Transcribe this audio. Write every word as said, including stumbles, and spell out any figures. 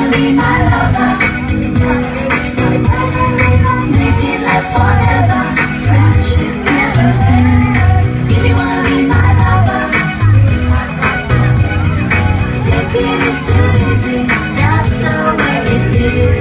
wanna be my lover? Make it last forever. Friendship never ends. If you wanna be my lover, taking is too easy. That's the way it is.